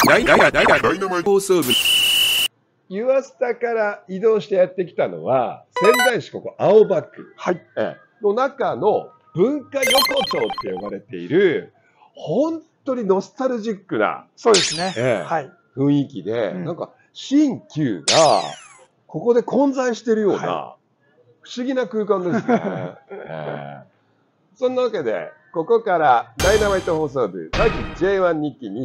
ダイナマイト放送部。湯浅から移動してやってきたのは、仙台市ここ青葉区の中の文化横丁って呼ばれている、本当にノスタルジックな、 そうですね。はい。 雰囲気で、なんか新旧がここで混在してるような不思議な空間ですね。そんなわけで、ここからダイナマイト放送部秋 J1 日記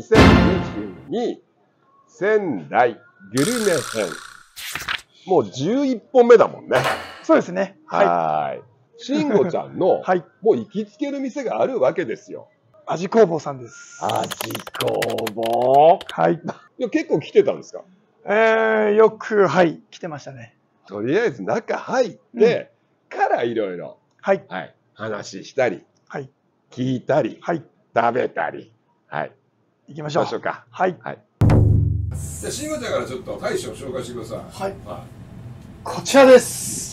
2022仙台グルメ編。もう11本目だもんね。 そうですね。 はい。慎吾ちゃんの、もう行きつける店があるわけですよ。 味工房さんです。 味工房。 はい。 いや、結構来てたんですか？ よく、来てましたね。 とりあえず中入って、からいろいろ、話したり、聞いたり、食べたり、 行きましょう。 じゃあ、慎吾ちゃんからちょっと大将を紹介してください。 こちらです。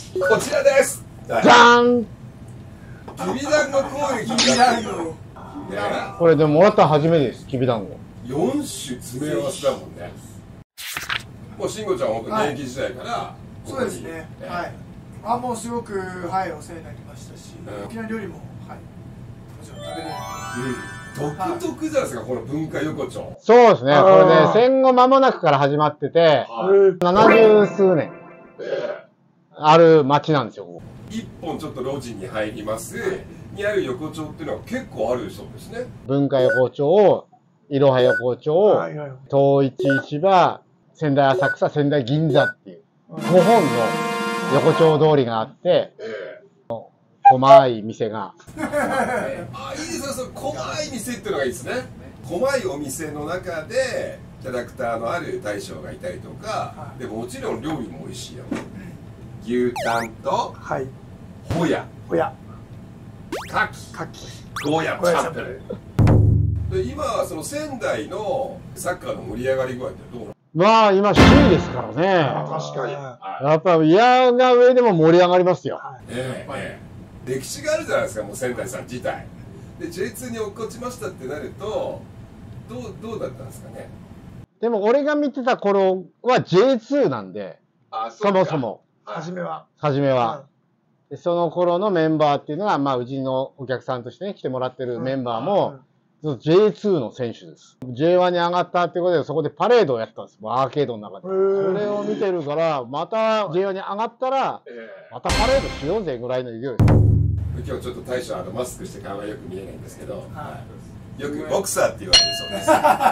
こちらです。 じゃーん。 きびだんご攻撃。きびだんご。 これでももらったら初めてです、きびだんご。 4種詰め合わせだもんね。もう慎吾ちゃんは本当現役時代から、 そうですね。もうすごくお世話になりましたし、沖縄料理ももちろん食べれる。 独特じゃないですか、この文化横丁。 そうですね。これね、戦後間もなくから始まってて、70数年ある町なんですよ。 一本ちょっと路地に入りますにある横丁っていうのは結構あるそうですね。 文化横丁、いろは横丁、東一市場、仙台浅草、仙台銀座っていう5本の横丁通りがあって、細い店が。 いいですね、その細い店っていうのがいいですね。細いお店の中でキャラクターのある大将がいたりとか、でもちろん料理も美味しいよ。牛タンとホヤ、カキ、ゴーヤチャンプル。で今はその仙台のサッカーの盛り上がり具合ってどうなの？ まあ今首位ですからね。 確かに。 やっぱり嫌が上でも盛り上がりますよ。 歴史があるじゃないですか、もう仙台さん自体。で J2 に落っこちましたってなるとどうだったんですかね。 でも俺が見てた頃は J2 なんで、そもそも初めは。 でその頃のメンバーっていうのが、まあうちのお客さんとしてね来てもらってるメンバーも、J2 の選手です。J1 に上がったってことで、そこでパレードをやったんです。アーケードの中で。それを見てるから、また J1 に上がったら、またパレードしようぜぐらいの勢い。 今日ちょっと大将マスクして顔がよく見えないんですけど、よくボクサーって言われるそうです。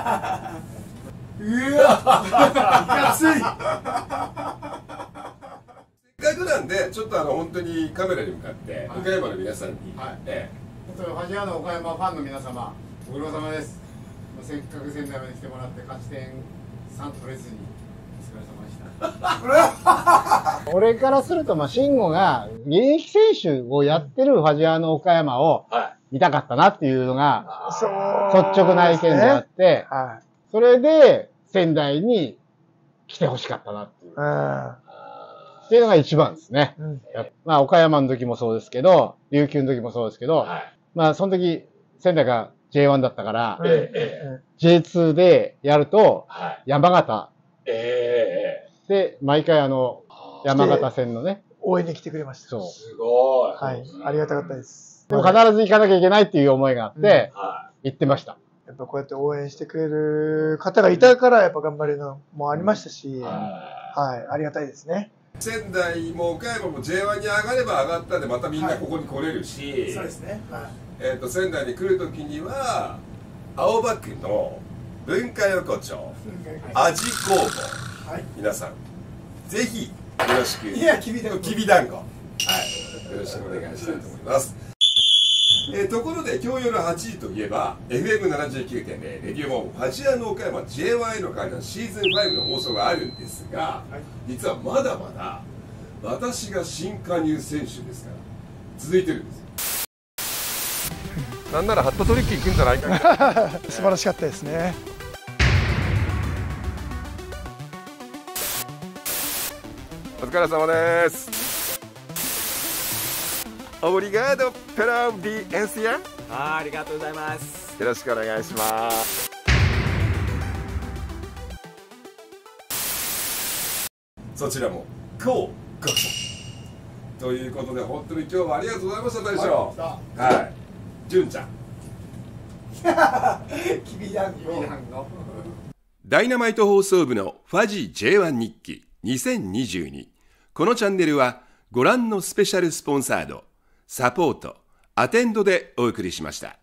うわ、いかつい。 せっかくなんで、ちょっと本当にカメラに向かって岡山の皆さんに、 ファジアの岡山ファンの皆様、ご苦労様です。せっかく仙台まで来てもらって勝ち点3取れずにお疲れ様でした。 俺からすると、慎吾が現役選手をやってるファジアの岡山を見たかったなっていうのが率直な意見であって、それで仙台に来てほしかったなっていう。っていうのが一番ですね。まあ岡山の時もそうですけど、琉球の時もそうですけど、まあその時仙台が J1 だったから、J2 でやると山形で毎回山形戦のね応援に来てくれました。 すごい。 ありがたかったです。 でも必ず行かなきゃいけないっていう思いがあって行ってました。 やっぱこうやって応援してくれる方がいたからやっぱ頑張れるのもありましたし、ありがたいですね。 仙台も岡山も J1 に上がれば上がったんでまたみんなここに来れるし、 そうですね。 仙台に来るときには青葉区の文化横丁味工房、皆さんぜひよろしく。きびだんご、よろしくお願いしたいと思います。ところで今日夜8時といえば FM79.0 レディオモンファジアの岡山 J1 への階段シーズン5の放送があるんですが、実はまだまだ私が新加入選手ですから続いてるんですよ。なんならハットトリック行くんじゃないか。 素晴らしかったですね。 お疲れ様です。Obrigado pela audiência。 ありがとうございます。 よろしくお願いします。 そちらもこうご期待ということで、本当に今日はありがとうございました大将。はい、純ちゃんきびだんごダイナマイト放送部のファジ J1 日記2022。このチャンネルはご覧のスペシャルスポンサード、サポート、アテンドでお送りしました。